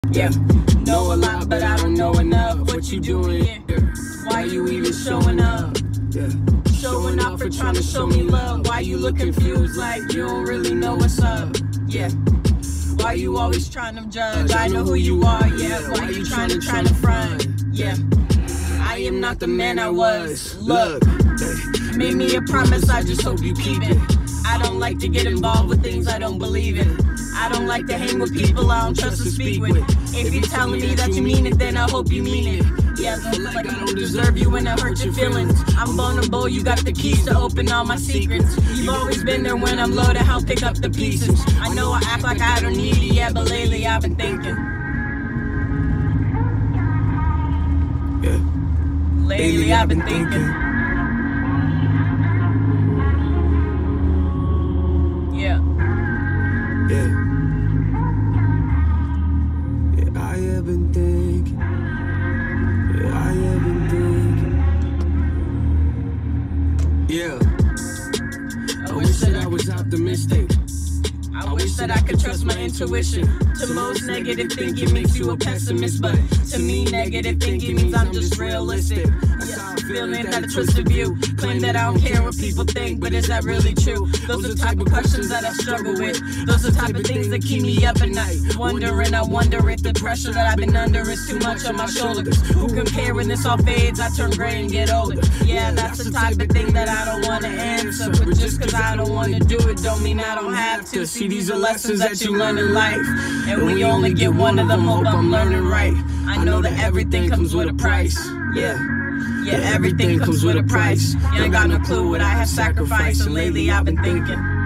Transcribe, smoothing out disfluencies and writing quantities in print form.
Yeah, know a lot, but I don't know enough. What you doing here? Why you even showing up? Yeah, showing up for trying to show me love. Why you look confused like you don't really know what's up? Yeah, why you always trying to judge? I know who you are, yeah. Why you trying to front? Yeah, I am not the man I was. Look, made me a promise, I just hope you keep it. I don't like to get involved with things I don't believe in. I don't like to hang with people I don't trust to speak with. If you're telling me that you mean it, then I hope you mean it. Yeah, I feel like I don't deserve you and I hurt your feelings. I'm vulnerable, you got the keys to open all my secrets. You've always been there when I'm low to help pick up the pieces. I know I act like I don't need it, yeah, but lately I've been thinking. Yeah. Lately I've been thinking. Yeah. Yeah. Yeah, I have been thinking. Yeah, I have been thinking. Yeah. I wish that I was optimistic. I wish that I could trust my intuition. To most, negative thinking makes you a pessimist, but to me, negative thinking means I'm just realistic. Yeah, feeling that a twisted view, claim that I don't care what people think, but is that really true? Those are the type of questions that I struggle with. Those are the type of things that keep me up at night. I wonder if the pressure that I've been under is too much on my shoulders. Who compare when this all fades? I turn gray and get older. Yeah, that's the type of thing that I don't want to answer, but just cause I don't want to do it don't mean I don't have to. See, these are lessons that you learn in life, and we only get one of them. Hope I'm learning right. I know that everything comes with a price. Yeah, everything comes with a price. You ain't got no clue what I have sacrificed, and lately I've been thinking.